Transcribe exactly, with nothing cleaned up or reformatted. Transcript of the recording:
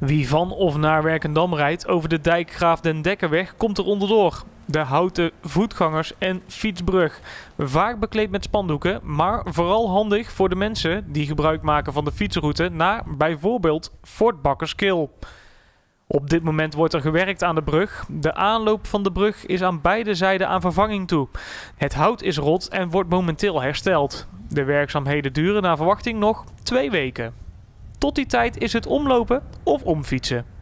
Wie van of naar Werkendam rijdt over de dijk Graaf den Dekkerweg komt er onderdoor. De houten voetgangers- en fietsbrug. Vaak bekleed met spandoeken, maar vooral handig voor de mensen die gebruik maken van de fietsroute naar bijvoorbeeld Fort Bakkerskil. Op dit moment wordt er gewerkt aan de brug. De aanloop van de brug is aan beide zijden aan vervanging toe. Het hout is rot en wordt momenteel hersteld. De werkzaamheden duren naar verwachting nog twee weken. Tot die tijd is het omlopen of omfietsen.